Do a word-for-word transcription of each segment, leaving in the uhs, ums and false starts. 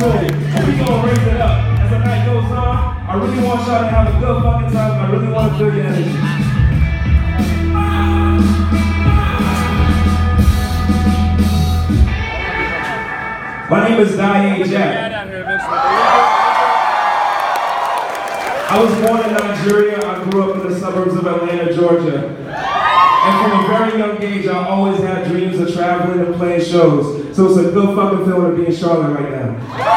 good. We gonna raise it up. As the night goes on, I really want y'all to have a good fucking time. I really want to feel your energy. My name is Daye Jack. I was born in Nigeria. I grew up in the suburbs of Atlanta, Georgia. And from a very young age, I always had dreams of traveling and playing shows. So it's a good fucking feeling to be in Charlotte right now.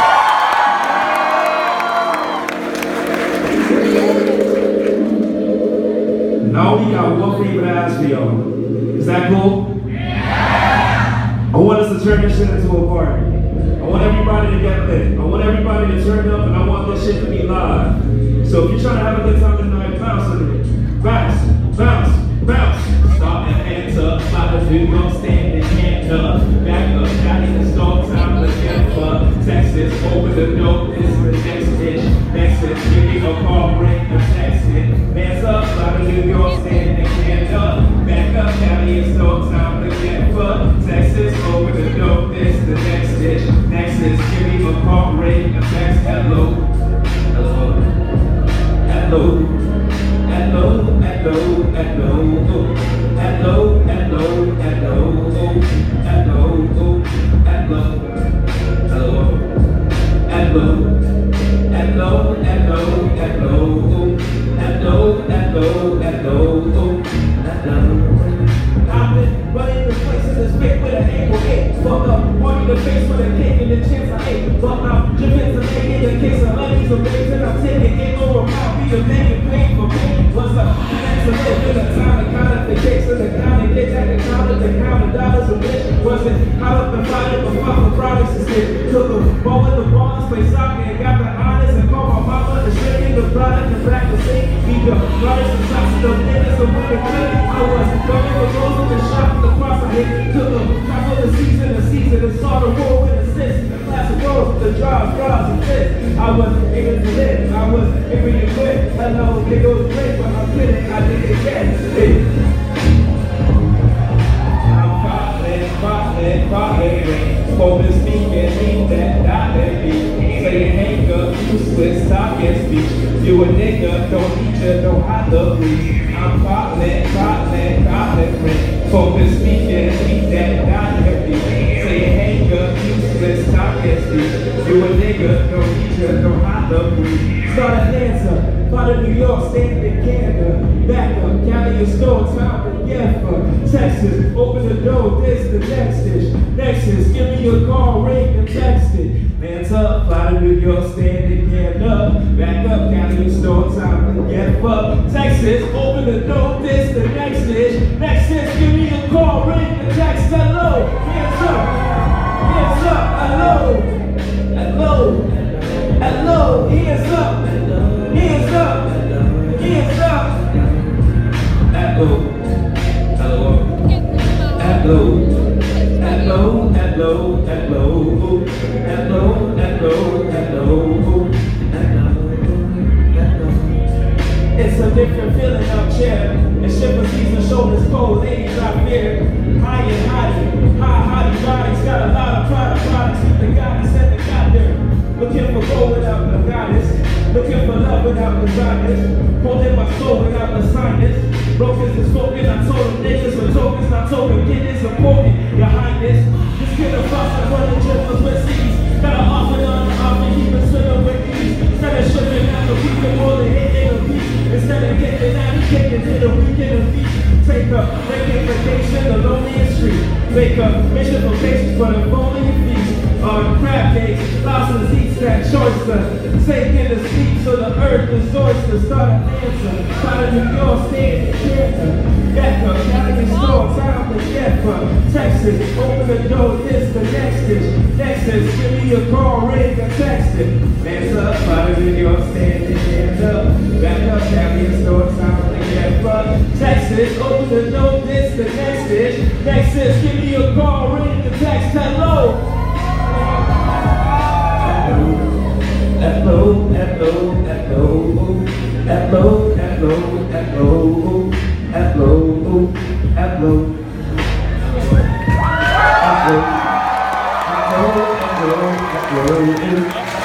I only got one favor to ask for y'all. Is that cool? I want us to turn this shit into a party. I want everybody to get lit. I want everybody to turn up, and I want this shit to be live. So if you're trying to have a good time tonight, bounce with me. Bounce, bounce, bounce. Start your hands up, slide the dude, don't stand and can't up. Back up, got in the stall time, let's get fuck. Texas, open the door, this is the next dish. Next is, give me a call, bring the text in. Hands up, slide the New York, stand and can't up. Back up, got in the stall time, let's get fuck. Texas, open the door, this is the next dish. Next is, give me a call, bring the text. Hello, hello, hello. Hello, hello, hello, hello, hello, hello, hello, hello, hello, hello, hello, hello, hello, hello, hello, hello, hello. I've been running the place in this bit with an angle eight. Fuck up, point in the face with a kick and the chance I ate. But I'm dripping to make it in case of honeys or babes and I'm taking it over my be a man and pay for me. What's up? That's a little bit of time to count up the cakes and the count and get at the counter to count the dollars a bit. Was it hot up and fighting for fucking products instead? Took a ball in the ballers, play soccer and got the honors and called my mama and stripping the product and back to see. Beat the brothers and shots of the niggas and with the good. I was going with those with the shot in the cross I hit. Took a top of the season, the season and saw the war with assists. The class of rolls with the drives, drives and fits. I was able to live, I was able to quit. Hello, nigga was great, but I'm kidding, I did it again. Hey. I'm falling, falling, falling. Focus me and me that dollar be. Say you hang up, useless, talk and speech. You a nigga, don't need you, don't have the breeze. I'm falling, falling, falling, friend. Focus me and me that dollar be. Say you hang up, useless, talk and speech. You a nigga, don't need you, don't have the breeze. Start a dancer. Out of New York, stand in Canada. Back up, county your store, time to get for Texas. Open the door, this the next dish. Next is, give me your call, ring and text it. Hands up, fly to New York, stand in Canada. Back up, county your store, time to get for Texas. Open the door, this the next dish. Next is, give me your call, ring and text. Hello, hands up, hands up, hello, hello, hello, hands up. Hands up! Hands up! Hello. Hello. Hello. Hello. Hello. Hello. Hello. Hello. Hello. Hello. It's a different feeling up here. And shipper season shoulders cold, ladies out here. High and hottie. High hottie bodies. Got a lot of product products. The goddess and the god there. Looking for gold without the goddess. Looking for love without the dryness. Holding my soul without the sinus. Brokers is spoken, I told them niggas with tokens. I told them kid is important, your highness. Just get a box of running drippers with seas. Gotta offer on the offer, keep it swimming with ease. Instead of shipping out the weekend more than hitting a beat. Instead of getting out of kicking to the weekend of feet. Take a vacation, the lonely street. Make a mission for patience for the lonely feast. On crab cakes, lobsters eat that choice. Take in the sleep so the earth is oyster. Start an answer. Out of New York, stay in Canada. Back up, county your store, time to get from Texas. Open the door, this the next dish. Next is, give me a call, ring or text it. Hands up, out of New York, stand in Canada. Back up, county your store, time to get from Texas. Open the door, this the next dish. Next is, give me a call, ring or text. Hello. Hello, hello, hello, hello, hello, hello, hello, hello, hello, hello, hello, hello, you.